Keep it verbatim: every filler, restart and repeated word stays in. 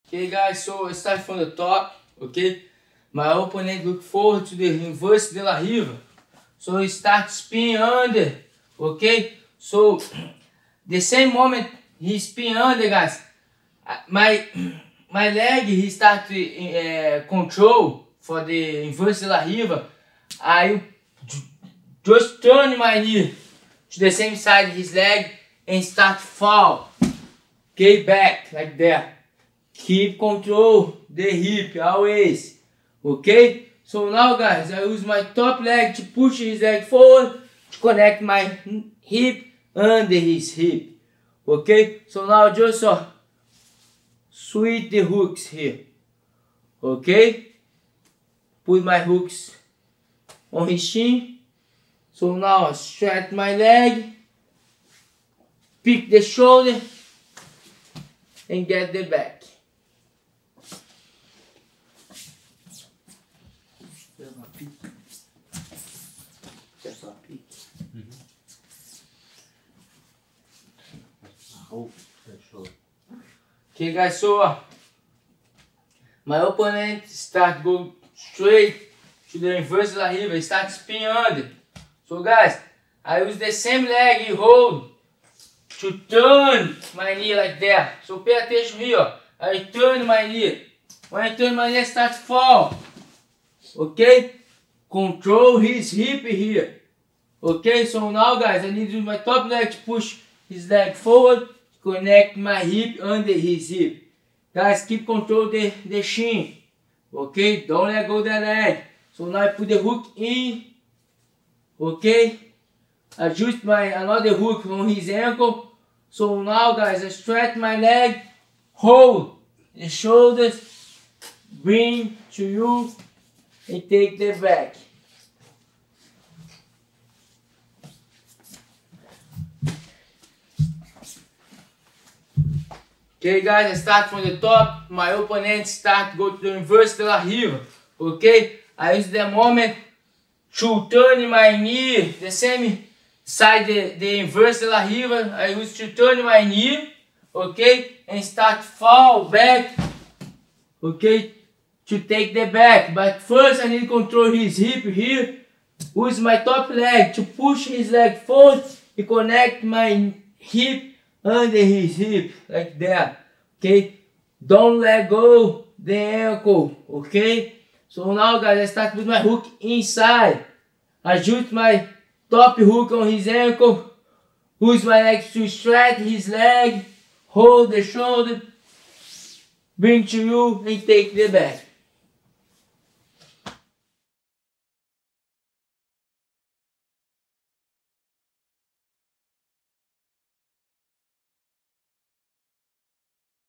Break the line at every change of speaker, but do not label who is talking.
Okay guys, so I start from the top, okay? My opponent look forward to the inverse de la riva. So he start spin under, okay? So the same moment he spin under, guys, my my leg he start to uh, control for the inverse de la riva. I just turn my knee to the same side of his leg and start fall. Okay, back like that. Keep control the hip always. Okay? So now guys, I use my top leg to push his leg forward to connect my hip under his hip. Okay? So now just uh, switch the hooks here. Okay? Put my hooks on his shin. So now I stretch my leg, pick the shoulder and get the back. Okay guys, so uh, my opponent start go straight to the inverse de la riva, start spin under. So guys, I use the same leg you hold to turn my knee like that. So pay attention here. I turn my knee. When I turn my knee, I start to fall. Okay? Control his hip here. Okay? So now guys, I need to use my top leg to push his leg forward. Connect my hip under his hip. Guys, keep control the, the shin. Okay? Don't let go the leg. So now I put the hook in. Okay? Adjust my another hook on his ankle. So now guys, I stretch my leg, hold the shoulders, bring to you and take the back. Okay guys, I start from the top, my opponent start go to the inverse de la riva. Okay? I use the moment to turn my knee, the same side the, the inverse de la riva. I use to turn my knee, okay, and start fall back, okay, to take the back. But first I need to control his hip here. Use my top leg to push his leg forward and connect my hip under his hip like that. Okay, don't let go the ankle. Okay, so now guys, I start with my hook inside. Adjust my top hook on his ankle. Use my legs to stretch his leg. Hold the shoulder. Bring to you and take the back.